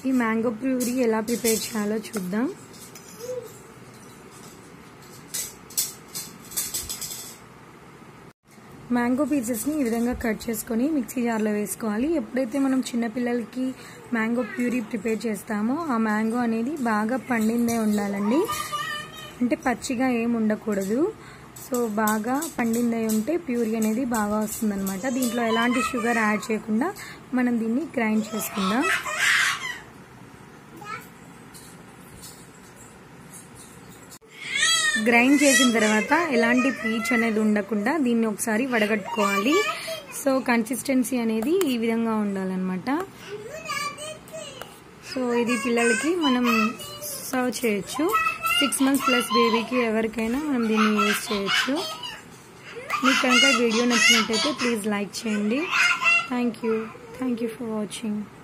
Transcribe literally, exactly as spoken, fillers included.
ఈ mango puree ఎలా prepare చేయాలో చూద్దాం. మ్యాంగో పీసెస్ని ఈ విధంగా కట్ చేసుకొని మిక్సీ జార్లో వేసుకోవాలి. ఎప్పుడైతే మనం చిన్నపిల్లలకి మ్యాంగో ప్యూరీ ప్రిపేర్ చేస్తామో ఆ మ్యాంగో అనేది బాగా పండిందే ఉండాలండి, అంటే పచ్చిగా ఏం ఉండకూడదు. సో బాగా పండిందై ఉంటే ప్యూరీ అనేది బాగా వస్తుందన్నమాట. దీంట్లో ఎలాంటి షుగర్ యాడ్ చేయకుండా మనం దీన్ని గ్రైండ్ చేసుకుందాం. గ్రైండ్ చేసిన తర్వాత ఎలాంటి పీచ్ అనేది ఉండకుండా దీన్ని ఒకసారి వడగట్టుకోవాలి. సో కన్సిస్టెన్సీ అనేది ఈ విధంగా ఉండాలన్నమాట. సో ఇది పిల్లలకి మనం సర్వ్ చేయొచ్చు. సిక్స్ మంత్స్ ప్లస్ బేబీకి ఎవరికైనా మనం దీన్ని యూజ్ చేయొచ్చు. మీకు కనుక వీడియో నచ్చినట్టయితే ప్లీజ్ లైక్ చేయండి. Thank you thank you for watching.